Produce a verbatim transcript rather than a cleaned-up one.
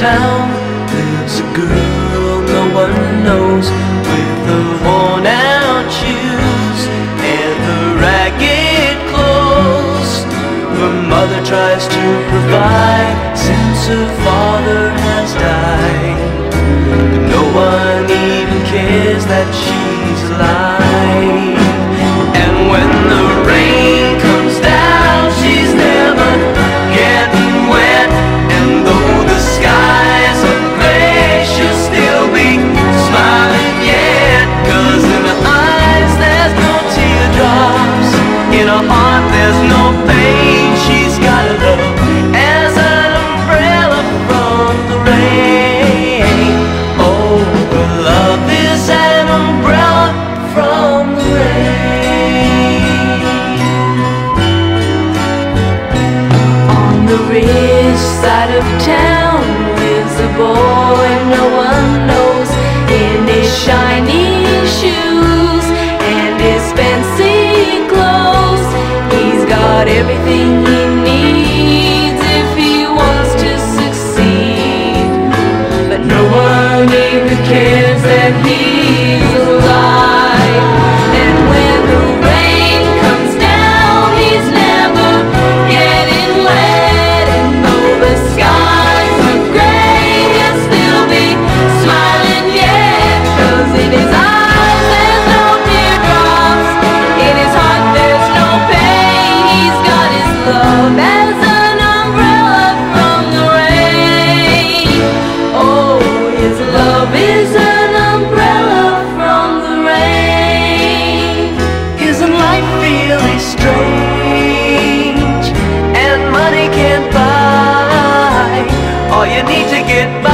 town lives a girl no one knows, with the worn out shoes and the ragged clothes. Her mother tries to provide since her father has died, but no one even cares that she's alive. And when the rain comes down, she's never getting wet. And though the skies are gray, she'll still be smiling yet. 'Cause in her eyes there's no teardrops, in her heart there's no pain. She's got a love as an umbrella from the rain. Oh, her love is an umbrella from the rain. On the rich side of town lives a boy no one knows, in his shiny shoes and his fancy clothes. He's got everything he needs if he wants to succeed, but no one even cares that he's alive. And when the rain comes down, he's never getting wet. And though the skies are gray, he'll still be smiling yet. 'Cause in his eyes there's no teardrops, in his heart there's no pain. He's got his love as an umbrella from the rain. Oh, his love is an umbrella from the rain. Isn't life really strange? And money can't buy all you need to get by.